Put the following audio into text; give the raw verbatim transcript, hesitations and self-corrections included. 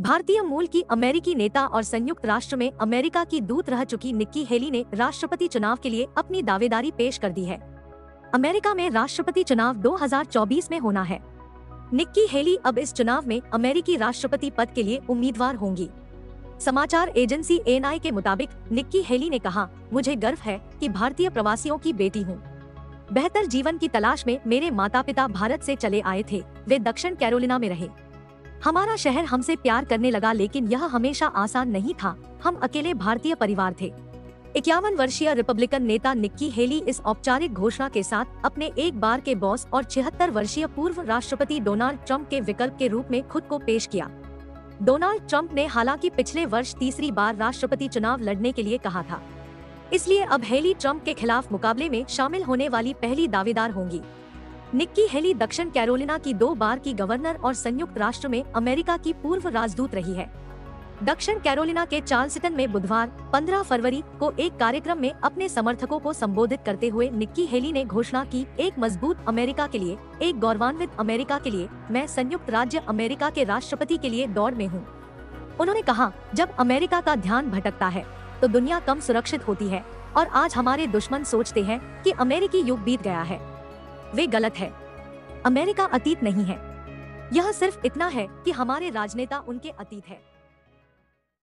भारतीय मूल की अमेरिकी नेता और संयुक्त राष्ट्र में अमेरिका की दूत रह चुकी निक्की हेली ने राष्ट्रपति चुनाव के लिए अपनी दावेदारी पेश कर दी है। अमेरिका में राष्ट्रपति चुनाव दो हज़ार चौबीस में होना है। निक्की हेली अब इस चुनाव में अमेरिकी राष्ट्रपति पद के लिए उम्मीदवार होंगी। समाचार एजेंसी ए एन आई के मुताबिक निक्की हेली ने कहा, मुझे गर्व है कि भारतीय प्रवासियों की बेटी हूँ। बेहतर जीवन की तलाश में मेरे माता पिता भारत से चले आए थे। वे दक्षिण कैरोलिना में रहे। हमारा शहर हमसे प्यार करने लगा, लेकिन यह हमेशा आसान नहीं था। हम अकेले भारतीय परिवार थे। इक्यावन वर्षीय रिपब्लिकन नेता निक्की हेली इस औपचारिक घोषणा के साथ अपने एक बार के बॉस और छिहत्तर वर्षीय पूर्व राष्ट्रपति डोनाल्ड ट्रंप के विकल्प के रूप में खुद को पेश किया। डोनाल्ड ट्रंप ने हालांकि पिछले वर्ष तीसरी बार राष्ट्रपति चुनाव लड़ने के लिए कहा था, इसलिए अब हेली ट्रंप के खिलाफ मुकाबले में शामिल होने वाली पहली दावेदार होंगी। निक्की हेली दक्षिण कैरोलिना की दो बार की गवर्नर और संयुक्त राष्ट्र में अमेरिका की पूर्व राजदूत रही है। दक्षिण कैरोलिना के चार्ल्सटन में बुधवार पंद्रह फरवरी को एक कार्यक्रम में अपने समर्थकों को संबोधित करते हुए निक्की हेली ने घोषणा की, एक मजबूत अमेरिका के लिए, एक गौरवान्वित अमेरिका के लिए, मैं संयुक्त राज्य अमेरिका के राष्ट्रपति के लिए दौड़ में हूँ। उन्होंने कहा, जब अमेरिका का ध्यान भटकता है तो दुनिया कम सुरक्षित होती है और आज हमारे दुश्मन सोचते हैं कि अमेरिकी युग बीत गया है। वे गलत है। अमेरिका अतीत नहीं है। यह सिर्फ इतना है कि हमारे राजनेता उनके अतीत है।